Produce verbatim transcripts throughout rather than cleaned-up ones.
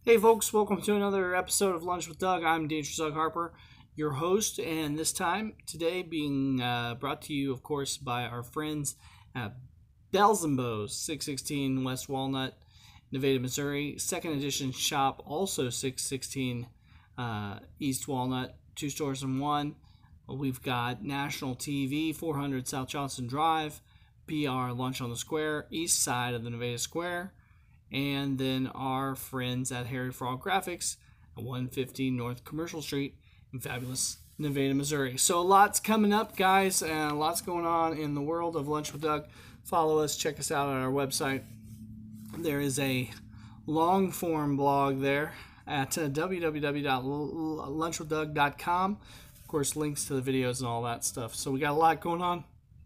Hey folks, welcome to another episode of Lunch with Doug. I'm Dangerous Doug Harper, your host, and this time, today, being uh, brought to you, of course, by our friends at Bells and Bows, six sixteen West Walnut, Nevada, Missouri. Second edition shop, also six sixteen uh, East Walnut, two stores in one. We've got National T V, four hundred South Johnson Drive, B R Lunch on the Square, east side of the Nevada Square. And then our friends at Harry Frog Graphics at one fifteen North Commercial Street in fabulous Nevada, Missouri. So a lot's coming up, guys, and lots going on in the world of Lunch with Doug. Follow us, check us out on our website. There is a long-form blog there at uh, w w w dot lunch with doug dot com. Of course, links to the videos and all that stuff. So we got a lot going on.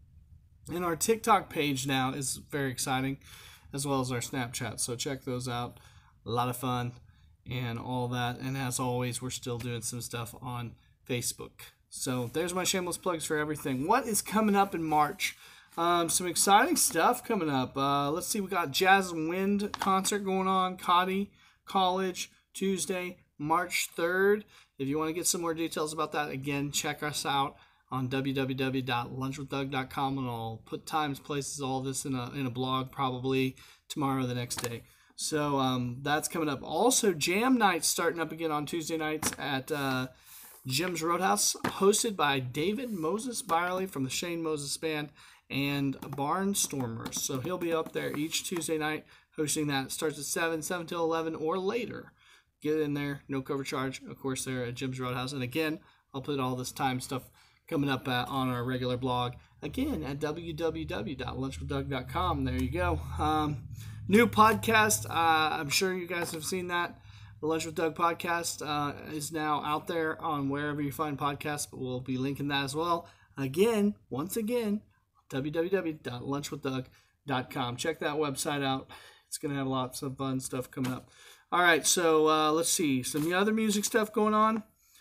And our TikTok page now is very exciting, as well as our Snapchat. So check those out. A lot of fun and all that. And as always, we're still doing some stuff on Facebook. So there's my shameless plugs for everything. What is coming up in March? Um, some exciting stuff coming up. Uh, let's see, we got Jazz and Wind concert going on. Cotty College, Tuesday, March third. If you want to get some more details about that, again, check us out on w w w dot lunch with doug dot com, and I'll put times, places, all this in a in a blog probably tomorrow or the next day. So um, that's coming up. Also, Jam Nights starting up again on Tuesday nights at uh, Jim's Roadhouse, hosted by David Moses Byerly from the Shane Moses Band and Barnstormers. So he'll be up there each Tuesday night hosting that. It starts at seven, seven till eleven or later. Get in there, no cover charge. Of course, they're at Jim's Roadhouse. And again, I'll put all this time stuff coming up uh, on our regular blog, again, at w w w dot lunch with doug dot com. There you go. Um, new podcast. Uh, I'm sure you guys have seen that. The Lunch with Doug podcast uh, is now out there on wherever you find podcasts, but we'll be linking that as well. Again, once again, w w w dot lunch with doug dot com. Check that website out. It's going to have lots of fun stuff coming up. All right, so uh, let's see. Some other music stuff going on.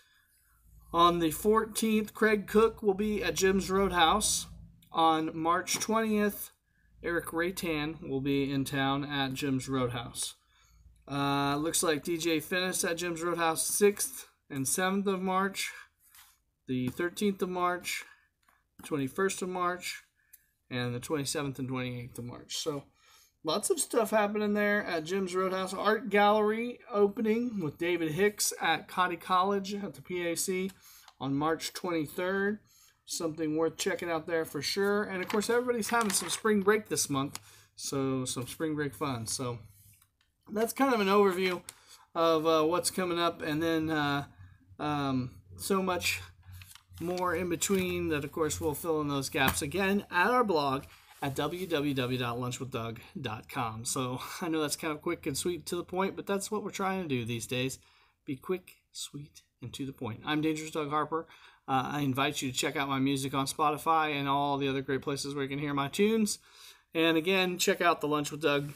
On the fourteenth, Craig Cook will be at Jim's Roadhouse. On March twentieth, Eric Raytan will be in town at Jim's Roadhouse. Uh, looks like D J Finnis at Jim's Roadhouse sixth and seventh of March. The thirteenth of March, twenty-first of March, and the twenty-seventh and twenty-eighth of March. So lots of stuff happening there at Jim's Roadhouse. Art Gallery opening with David Hicks at Cotty College at the P A C on March twenty-third. Something worth checking out there for sure. And, of course, everybody's having some spring break this month, so some spring break fun. So that's kind of an overview of uh, what's coming up. And then uh, um, so much more in between that, of course, we'll fill in those gaps again at our blog at w w w dot lunch with doug dot com. So I know that's kind of quick and sweet to the point, but that's what we're trying to do these days. Be quick, sweet, and to the point. I'm Dangerous Doug Harper. Uh, I invite you to check out my music on Spotify and all the other great places where you can hear my tunes. And again, check out the Lunch with Doug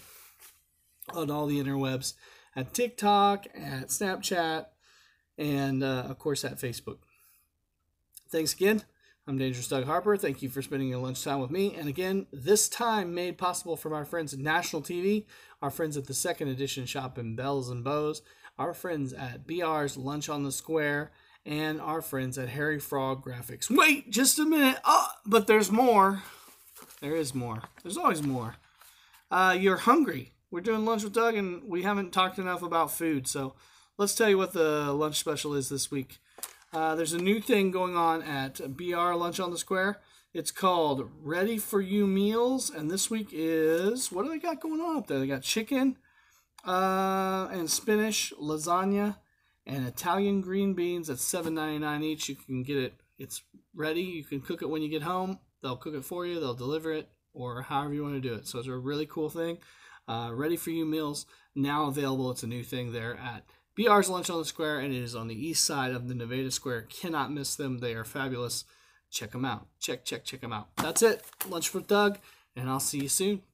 on all the interwebs at TikTok, at Snapchat, and uh, of course at Facebook. Thanks again. I'm Dangerous Doug Harper. Thank you for spending your lunchtime with me. And again, this time made possible from our friends at National T V, our friends at the second edition shop in Bells and Bows, our friends at B R's Lunch on the Square, and our friends at Harry Frog Graphics. Wait just a minute. Oh, but there's more. There is more. There's always more. Uh, you're hungry. We're doing Lunch with Doug, and we haven't talked enough about food. So let's tell you what the lunch special is this week. Uh, there's a new thing going on at B R Lunch on the Square. It's called Ready For You Meals, and this week is, what do they got going on up there? They got chicken uh, and spinach, lasagna, and Italian green beans at seven ninety-nine each. You can get it. It's ready. You can cook it when you get home. They'll cook it for you. They'll deliver it, or however you want to do it. So it's a really cool thing. Uh, Ready For You Meals, now available. It's a new thing there at B R's Lunch on the Square, and it is on the east side of the Nevada Square. Cannot miss them. They are fabulous. Check them out. Check, check, check them out. That's it. Lunch with Doug, and I'll see you soon.